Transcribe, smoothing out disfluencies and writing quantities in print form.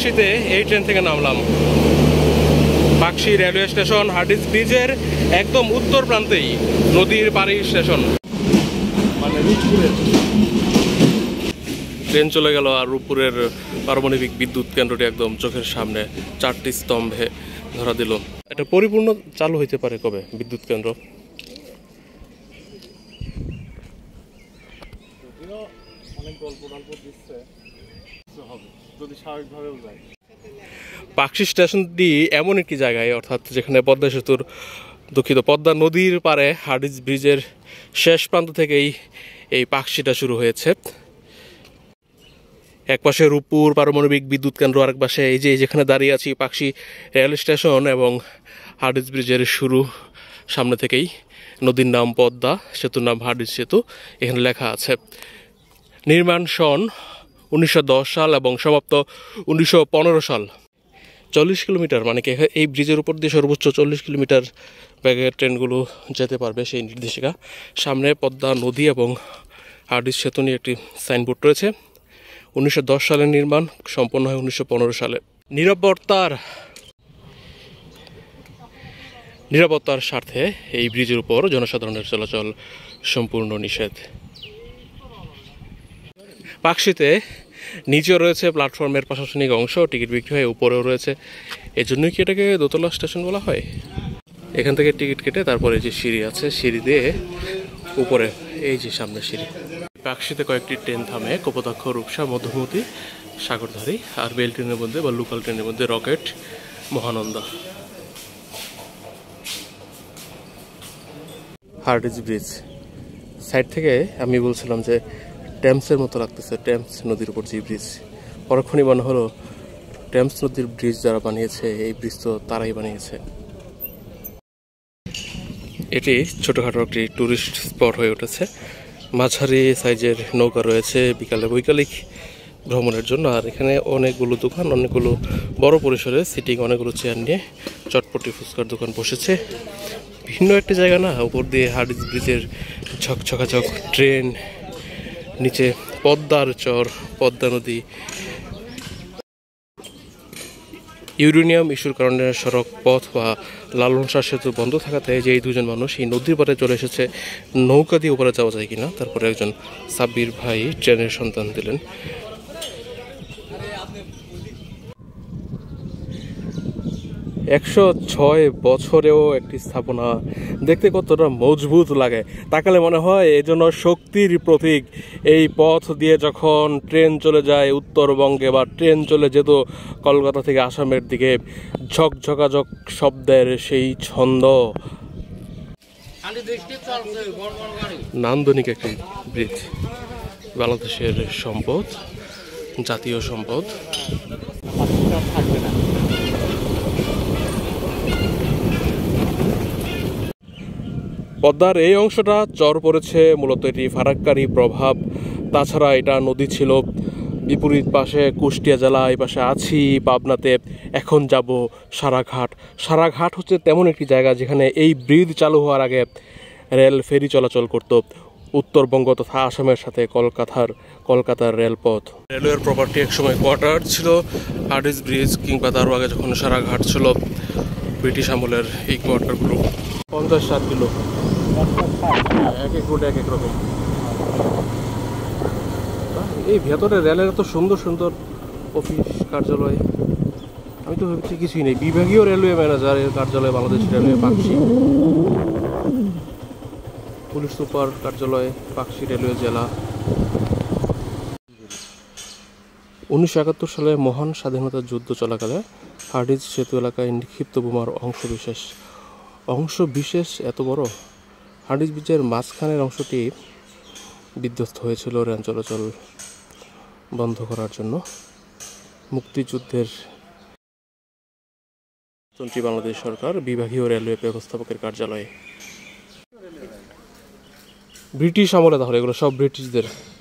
পাকশিতে এই ট্রেন থেকে নামলাম। পাকশি রেলওয়ে স্টেশন হার্ডিঞ্জ ব্রিজের একদম উত্তর প্রান্তেই, নদীর পাড়ি স্টেশন। মানে ট্রেন চলে গেল আর রূপপুরের পারমাণবিক বিদ্যুৎ কেন্দ্রটি একদম চোখের সামনে 4টি স্তম্ভে ধরা দিল। এটা পরিপূর্ণ চালু হইতে পারে কবে বিদ্যুৎ কেন্দ্র? পাকশি স্টেশনটি এমন একটি জায়গায়, অর্থাৎ যেখানে পদ্মা সেতুর পদ্মা নদীর পাড়ে হার্ডিঞ্জ ব্রিজের শেষ প্রান্ত থেকেই এই পাকশিটা শুরু হয়েছে। এক পাশে রূপপুর পারমাণবিক বিদ্যুৎ কেন্দ্র, আরেক পাশে এই যে যেখানে দাঁড়িয়ে আছি পাকশি রেল স্টেশন এবং হার্ডিঞ্জ ব্রিজের শুরু। সামনে থেকেই নদীর নাম পদ্মা, সেতুর নাম হার্ডিঞ্জ সেতু এখানে লেখা আছে। নির্মাণ সন 1910 সাল এবং সমাপ্ত 1915 সাল। 40 কিলোমিটার, মানে কি এই ব্রিজের উপর দিয়ে সর্বোচ্চ 40 কিলোমিটার বেগে ট্রেনগুলো যেতে পারবে সেই নির্দেশিকা। সামনে পদ্মা নদী এবং হার্ডিঞ্জ সেতু নিয়ে একটি সাইনবোর্ড রয়েছে। 1910 সালের নির্মাণ, সম্পন্ন হয় 1915 সালে। নিরাপত্তার স্বার্থে এই ব্রিজের উপর জনসাধারণের চলাচল সম্পূর্ণ নিষেধ। পাকশিতে নিচেও রয়েছে প্ল্যাটফর্মের প্রশাসনিক অংশ, টিকিট বিক্রি হয়, উপরেও রয়েছে। এজন্যই কি এটাকে দোতলা স্টেশন বলা হয়? এখান থেকে টিকিট কেটে তারপরে যে সিঁড়ি আছে, সিঁড়ি দিয়ে উপরে, এই যে সামনে সিঁড়ি। পাকশিতে কয়েকটি ট্রেন থামে, কপোতাক্ষ, রূপসা, মধুমতি, সাগরধারী, আর বেল ট্রেনের মধ্যে বা লোকাল ট্রেনের মধ্যে Rocket, Mahananda. Hardinge bridge side থেকে আমি বলছিলাম যে টেমসের মতো লাগতেছে, টেমস নদীর উপর যে ব্রিজ। পরক্ষণই মনে হলো টেমস নদীর ব্রিজ যারা বানিয়েছে, এই ব্রিজ তো তারাই বানিয়েছে। এটি ছোটোখাটো একটি ট্যুরিস্ট স্পট হয়ে উঠেছে। মাঝারি সাইজের নৌকা রয়েছে বিকালে বৈকালিক ভ্রমণের জন্য। আর এখানে অনেকগুলো দোকান, অনেকগুলো বড় পরিসরে সিটিং, অনেকগুলো চেয়ার নিয়ে চটপটি ফুচকার দোকান বসেছে। ভিন্ন একটি জায়গা না, উপর দিয়ে হার্ডিঞ্জ ব্রিজের ঝকঝকাঝক ট্রেন, নিচে পদ্মার চর, পদ্মা নদী। ইউরেনিয়াম ইস্যুর কারণে সড়ক পথ বা লালন শাহ সেতু বন্ধ থাকাতে যে এই দুজন মানুষ এই নদীর পাড়ে চলে এসেছে নৌকা দিয়ে উপরে যাওয়া যায় কিনা। তারপরে একজন সাব্বির ভাই ট্রেনের সন্ধান দিলেন। 106 বছরেও একটি স্থাপনা দেখতে কতটা মজবুত লাগে। তাকালে মনে হয় এজন্য শক্তির প্রতীক। এই পথ দিয়ে যখন ট্রেন চলে যায় উত্তরবঙ্গে, বা ট্রেন চলে যেত কলকাতা থেকে আসামের দিকে, ঝকঝকাঝক শব্দের সেই ছন্দ। নান্দনিক একটি ব্রিজ, বাংলাদেশের সম্পদ, জাতীয় সম্পদ। পদ্মার এই অংশটা চর পড়েছে, মূলত এটি ফারাক্কারি প্রভাব। তাছাড়া এটা নদী ছিল। বিপরীত পাশে কুষ্টিয়া জেলা, এই পাশে আছি পাবনাতে, এখন যাব সারাঘাট। সারাঘাট হচ্ছে তেমন একটি জায়গা যেখানে এই ব্রিজ চালু হওয়ার আগে রেল ফেরি চলাচল করত উত্তরবঙ্গ তথা আসামের সাথে কলকাতার রেলপথ। রেলওয়ের প্রপার্টি একসময় কোয়ার্টার ছিল হার্ডিঞ্জ ব্রিজ, কিংবা তারও আগে যখন সারাঘাট ছিল ব্রিটিশ আমলের এই কোয়ার্টারগুলো। 50-60 কিলো, এক এক রুটে এক এক রকম। এই ভেতরে রেলের এত সুন্দর সুন্দর অফিস কার্যালয়, আমি তো ভেবেছি কিছুই নেই। বিভাগীয় রেলওয়ে ম্যানেজারের কার্যালয় Bangladesh railway Pakshi, police super কার্যালয় পাকশি রেলওয়ে জেলা। 1971 সালে মহান স্বাধীনতা যুদ্ধ চলাকালে হার্ডিঞ্জ সেতু এলাকায় নিক্ষিপ্ত বোমার অংশবিশেষ এত বড়, হার্ডিঞ্জ ব্রিজের মাঝখানের অংশটি বিধ্বস্ত হয়েছিল রেল চলাচল বন্ধ করার জন্য। মুক্তিযুদ্ধের বাংলাদেশ সরকার বিভাগীয় রেলওয়ে ব্যবস্থাপকের কার্যালয়ে। ব্রিটিশ আমলে, তাহলে এগুলো সব ব্রিটিশদের।